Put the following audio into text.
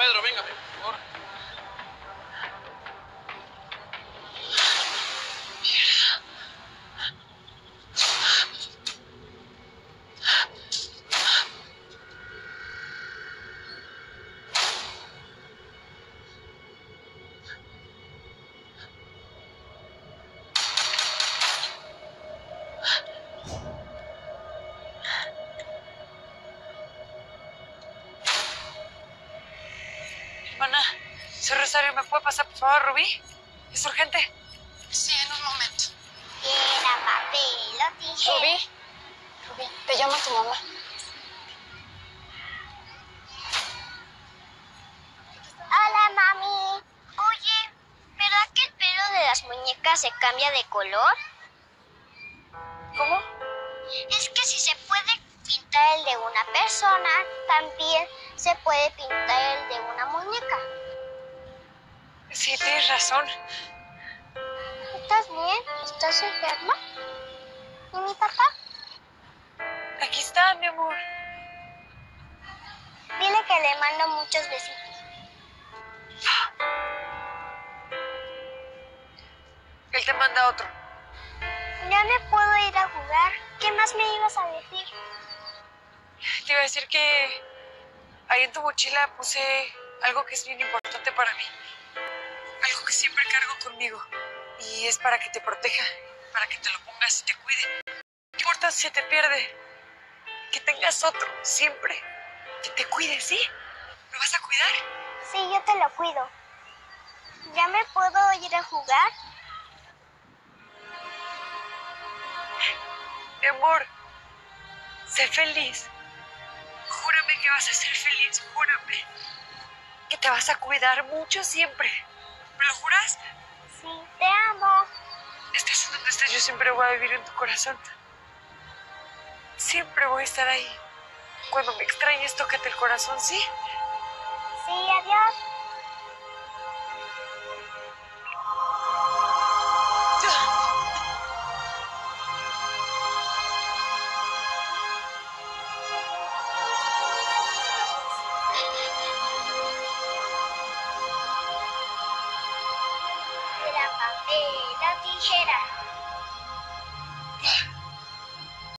Pedro, véngame, por favor. Hermana, soy Rosario, ¿me puede pasar, por favor, Rubí? ¿Es urgente? Sí, en un momento. Era papel, lo dije. Rubí, te llama tu mamá. Hola, mami. Oye, ¿verdad que el pelo de las muñecas se cambia de color? ¿Cómo? Es que si se puede pintar el de una persona, también se puede pintar el de una muñeca. Sí, tienes razón. ¿Estás bien? ¿Estás enferma? ¿Y mi papá? Aquí está, mi amor. Dile que le mando muchos besitos. Él te manda otro. Ya me puedo ir a jugar. ¿Qué más me ibas a decir? Te iba a decir que ahí en tu mochila puse algo que es bien importante para mí. Algo que siempre cargo conmigo. Y es para que te proteja, para que te lo pongas y te cuide. No importa si se te pierde. Que tengas otro, siempre. Que te cuide, ¿sí? ¿Lo vas a cuidar? Sí, yo te lo cuido. ¿Ya me puedo ir a jugar? Mi amor, sé feliz. Júrame que vas a ser feliz, júrame. Que te vas a cuidar mucho siempre. ¿Me lo juras? Sí, te amo. Estés en donde estés, yo siempre voy a vivir en tu corazón. Siempre voy a estar ahí. Cuando me extrañes, tócate el corazón, ¿sí? Sí, adiós.